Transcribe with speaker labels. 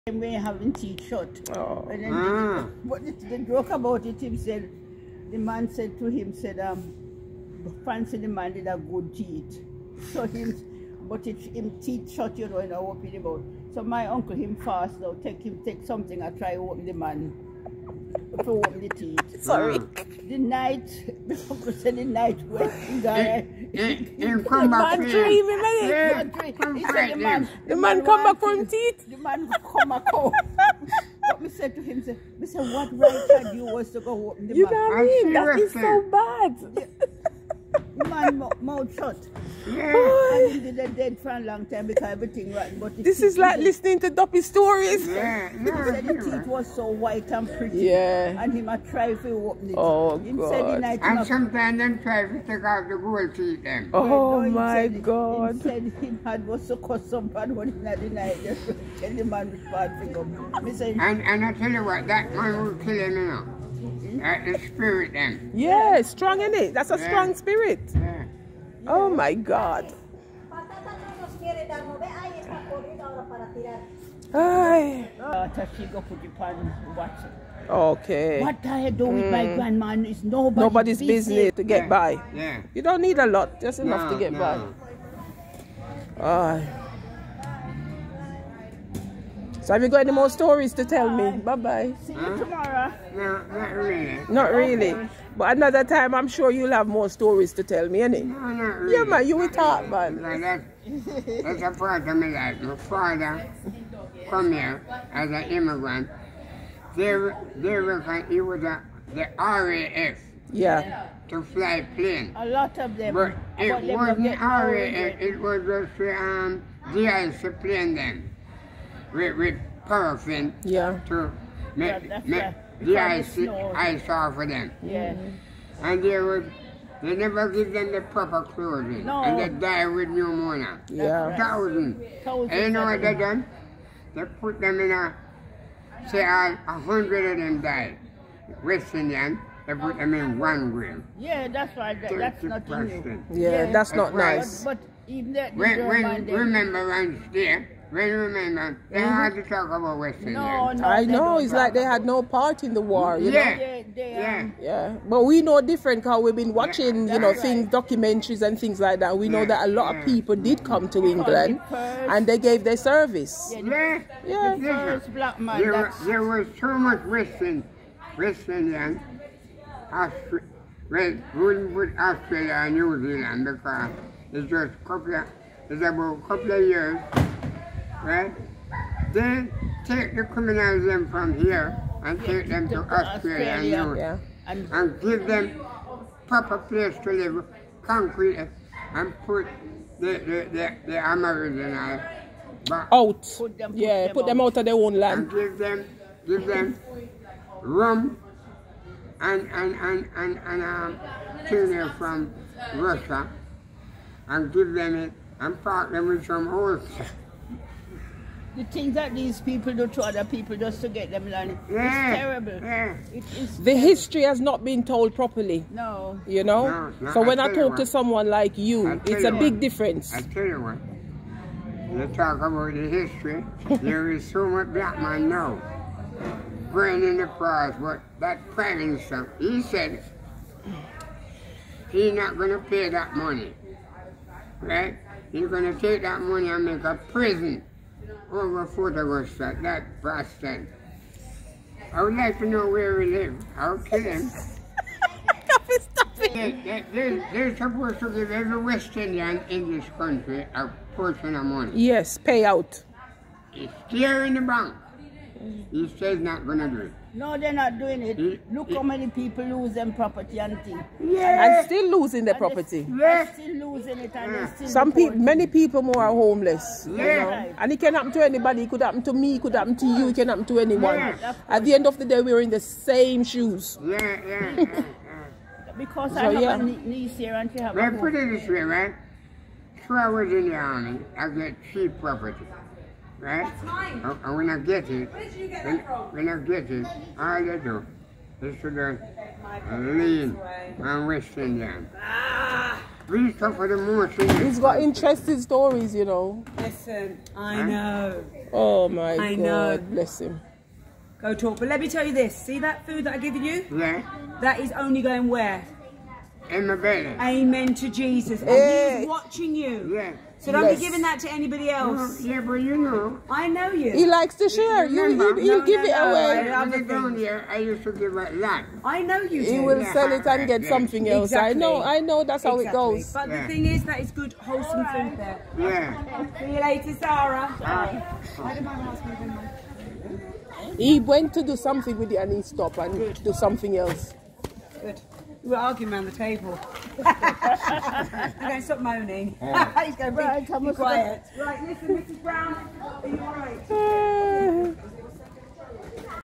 Speaker 1: When having teeth shut.
Speaker 2: Oh.
Speaker 1: And then but the joke about it, him said, the man said to him, said, fancy the man did a good teeth. So but him teeth shut, you know, and I open him out. So my uncle, him fast now, take something, I try open the man. To open the teeth.
Speaker 2: Sorry.
Speaker 1: The night, uncle said the night when the guy,
Speaker 2: come back
Speaker 1: dreaming,
Speaker 2: the man come back from teeth.
Speaker 1: The man come back home. But me said to him, me said, what right had you was to go open the
Speaker 2: You
Speaker 1: man?
Speaker 2: know what I mean? That is so bad.
Speaker 1: The man mouth shut.
Speaker 2: Yeah.
Speaker 1: And he did a dead for a long time because everything right. But
Speaker 2: This is like listening to Duppy stories.
Speaker 1: Yeah. He said the teeth was so white and pretty.
Speaker 2: Yeah.
Speaker 1: And him a try to open it.
Speaker 2: Oh,
Speaker 1: Him
Speaker 2: God.
Speaker 1: said the night
Speaker 3: And sometimes them try to take out the gold teeth them.
Speaker 2: Oh,
Speaker 1: him
Speaker 2: my
Speaker 1: said,
Speaker 2: God.
Speaker 1: He said he had was so cut some bad one in the night. Just to tell the man which bad thing up. Me say,
Speaker 3: And I tell you what, that man will kill him, you know. The spirit them.
Speaker 2: Yeah, strong in it. That's a strong spirit.
Speaker 3: Yeah.
Speaker 2: Oh, my God. Ay.
Speaker 1: she go put it on watch.
Speaker 2: Okay.
Speaker 1: What I do with my grandma is nobody's
Speaker 2: business to get by.
Speaker 3: Yeah.
Speaker 2: You don't need a lot, just enough to get by. Ay. So have you got any more stories to tell me? Bye-bye.
Speaker 1: See you tomorrow.
Speaker 3: No, not really.
Speaker 2: Not really. But another time, I'm sure you'll have more stories to tell me, innit?
Speaker 3: No, not really.
Speaker 2: Yeah, man, you will talk, man.
Speaker 3: That's a part of my life. My father come here as an immigrant. They reckon he was the RAF.
Speaker 2: Yeah.
Speaker 3: To fly plane.
Speaker 1: A lot of them.
Speaker 3: But it wasn't RAF, it was just DIC plane then. With paraffin to make the ice off of them.
Speaker 1: Yeah.
Speaker 3: And they never give them the proper clothing.
Speaker 1: No.
Speaker 3: And they die with pneumonia.
Speaker 2: Yeah.
Speaker 3: Thousands. And you know what they done? They put them in say 100 of them died. West Indian, they put them in one grave.
Speaker 1: Yeah, that's right. That's not new.
Speaker 2: Yeah, that's not nice.
Speaker 1: But even that,
Speaker 3: remember when they had to talk about West Indian.
Speaker 1: No,
Speaker 2: I know, it's like they had no part in the war, you know?
Speaker 1: Yeah.
Speaker 2: But we know different because we've been watching, you know, things, documentaries and things like that. We know that a lot of people did come to England and they gave their service.
Speaker 1: Yeah. The first black man.
Speaker 3: There was so much West Indian, wouldn't put Australia and New Zealand because it's just about a couple of years. Right? They take the criminals them from here and take them to Australia and give them proper place to live, concrete, and put the Americans
Speaker 2: out. Put them out of their own land.
Speaker 3: And give them rum and tuna from Russia and give them it and park them with some horses.
Speaker 1: The things that these people do to other people just to get them land, it's terrible.
Speaker 3: Yeah.
Speaker 2: The history has not been told properly.
Speaker 1: No.
Speaker 2: You know?
Speaker 3: No,
Speaker 2: so when I talk to someone like you, it's a big difference.
Speaker 3: I tell you what, you talk about the history, there is so much black man now going in the past, but that Prime Minister, he said he's not going to pay that money, right? He's going to take that money and make a prison over Fort Augusta, that bastard. I would like to know where he lives. I'll kill him.
Speaker 2: Stop it.
Speaker 3: They're supposed to give every West Indian in this country a portion of money.
Speaker 2: Yes, pay out.
Speaker 3: It's clear in the bank. He says not going to do it.
Speaker 1: No, they're not doing it. Look how many people lose them property and things.
Speaker 3: Yeah.
Speaker 2: And still losing their property.
Speaker 1: They're still losing it and they're still
Speaker 2: many people more are homeless.
Speaker 3: Yeah.
Speaker 2: You know? And it can happen to anybody. It could happen to me, it could happen to you, it can happen to anyone.
Speaker 3: Yeah.
Speaker 2: At the end of the day, we're in the same shoes.
Speaker 3: Yeah.
Speaker 1: Because I have a niece here and she have a
Speaker 3: Put it this way, right? So I was in the army, I get cheap property. Right?
Speaker 4: That's mine.
Speaker 3: And when I get it,
Speaker 4: Where did you get that from?
Speaker 3: when I get it, all I do is to the lean and West Indian. We suffer the most.
Speaker 2: He's got interesting stories, you know.
Speaker 4: Listen, I know.
Speaker 2: Oh my
Speaker 4: I
Speaker 2: God,
Speaker 4: know.
Speaker 2: bless him.
Speaker 4: Go talk. But let me tell you this. See that food that I've given you?
Speaker 3: Yeah.
Speaker 4: That is only going where?
Speaker 3: In my belly.
Speaker 4: Amen to Jesus. And
Speaker 2: Hey.
Speaker 4: he's watching you.
Speaker 3: Yeah.
Speaker 4: So don't
Speaker 2: Yes.
Speaker 4: be giving that to anybody else.
Speaker 3: Yeah, but you know.
Speaker 4: I know you.
Speaker 2: He likes to share. He'll
Speaker 4: No,
Speaker 2: give it
Speaker 4: no,
Speaker 2: away.
Speaker 4: I-
Speaker 3: When I down there, I used to give a lot.
Speaker 4: I know you
Speaker 2: He
Speaker 4: do.
Speaker 2: will sell it and get something else.
Speaker 4: Exactly.
Speaker 2: I know that's how it goes.
Speaker 4: But
Speaker 3: Yeah.
Speaker 4: the thing is that it's good, wholesome food there.
Speaker 3: Yeah.
Speaker 4: See you later, Sarah.
Speaker 2: He went to do something with it and he stopped and do something else.
Speaker 4: Good. We were arguing around the table. I'm going to stop moaning. He's going to
Speaker 1: Right,
Speaker 4: be
Speaker 1: come on,
Speaker 4: quiet. Right, listen, Mrs. Brown, are you all right?